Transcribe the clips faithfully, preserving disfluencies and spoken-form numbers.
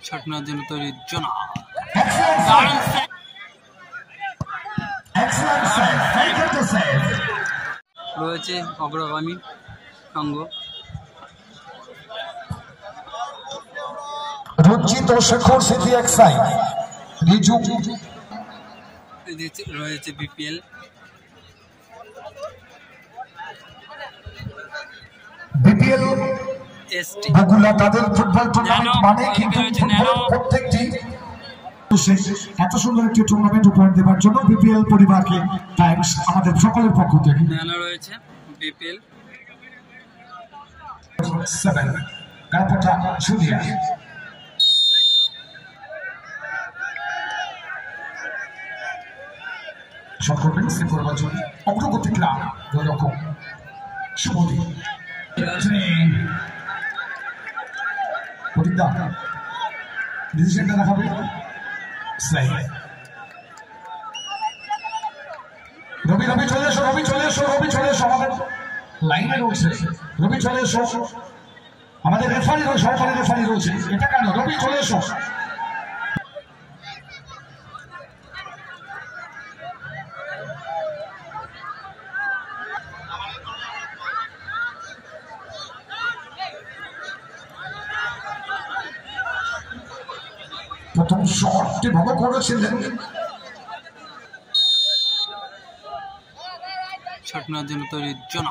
ছটনার জন্য তৈরি জোনা রয়েছে অগ্রগামী সঙ্গ রঞ্জিত ও শেখর স্মৃতি এক সাইড রিজু রয়েছে বিপিএল বিপিএল এসটি বগুলা তাদের ফুটবল টুর্নামেন্ট মানে কিন্তু প্রত্যেকটি এত সুন্দর একটি টুর্নামেন্ট উপহার দেওয়ার জন্য বিপিএল পরিবারকে থ্যাঙ্কস আমাদের সকলের পক্ষ থেকে। ন্যানো রয়েছে বিপিএল সেভেন গালপটা জুনিয়র সকলের সে করবার জন্য অগ্রগতি ক্লাব দুই রকম শুভদী প্রতিজ্ঞা ডিসিশনটা দেখাবে রবি রবি চলে এসো রবি চলে এসো রবি চলে এসো আমাদের লাইনে রয়েছে রবি চলে এসো আমাদের রেফারি রয়েছে সহকারী রেফারি রয়েছে এটা কেন রবি চলে এসো প্রথম শটটি ভালো করেছিলেন ছটনার জন্য তৈরি জোনা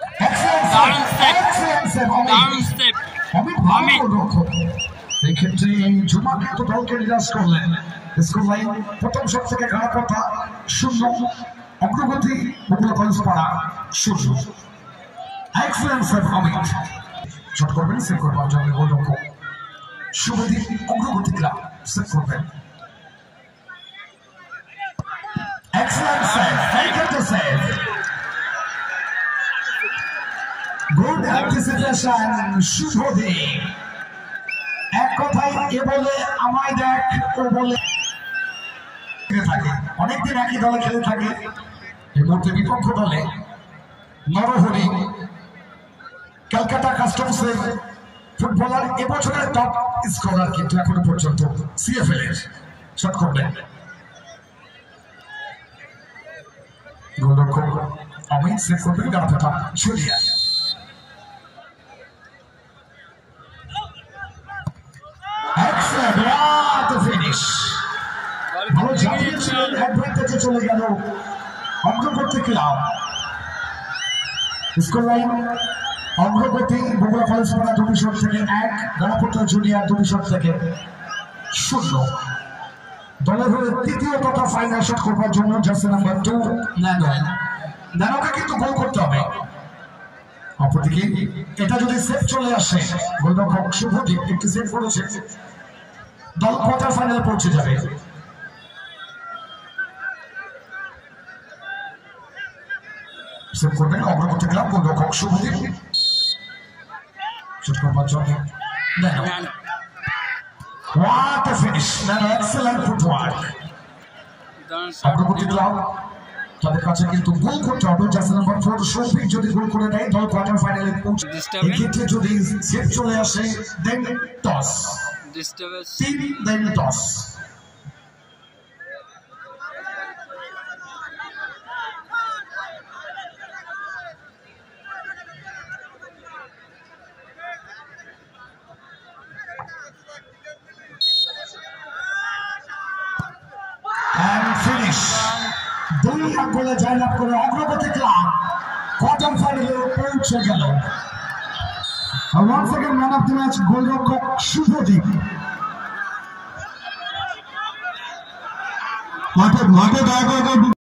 এক্ষেত্রে জুমা কিন্তু দলকে নিরাশ করলেন স্কুল লাইন প্রথম শট থেকে গাড়া কথা শূন্য অগ্রগতি বগুলা কলেজ পাড়া শূন্য এক্সেলেন্স অমিত শট করবেন সেভ করবার জন্য গোলরক্ষক শুভদী অগ্রগতি ক্লাব সেভ করবেন excellent save thank you to save good anticipation Shubhadi এক কথায় এ বলে আমায় দেখ ও বলে থাকে অনেকদিন একই দলে খেলে থাকে এই মুহূর্তে বিপক্ষ দলে নরহরি ক্যালকাটা কাস্টমসের ফুটবলার এবছরের টপ স্কোরার কিন্তু এখনো পর্যন্ত সিএফএল এর শট করবেন গোলরক্ষক অমিত সেভ করবেন গালপটা জুনিয়র ভালো ঝাঁপিয়েছিলেন অ্যাডভান্টেজে চলে গেল অগ্রগতি ক্লাব স্কোর লাইন অগ্রগতি বগুড়া কলেজ পাড়া দুটি শট থেকে এক গালপটা জুনিয়র দুটি শট থেকে শূন্য দলের হয়ে তৃতীয় তথা ফাইনাল শট করবার জন্য জার্সি নাম্বার টু ন্যানো ন্যানোকে কিন্তু গোল করতে হবে অপরদিকে এটা যদি সেভ চলে আসে গোলরক্ষক শুভদী একটি সেভ করেছে দল কোয়ার্টার ফাইনালে পৌঁছে যাবে সেভ করবেন অগ্রগতি ক্লাব গোলরক্ষক শুভদী শুট করবার জন্য Nano What a finish! Nnano excellent footwork. Agragati club তাদের কাছে কিন্তু গোল করতে হবে জার্সি নাম্বার ফোর শফিক যদি গোল করে দেয় দল কোয়ার্টার ফাইনালে পৌঁছে এক্ষেত্রে যদি সেভ চলে আসে দেন টস তিন দেন টস দুই গোলে জয়লাভ করে অগ্রগতি ক্লাব কোয়ার্টার ফাইনালে পৌঁছে গেল once again man of the match গোলরক্ষক শুভদী মাঠে মাঠে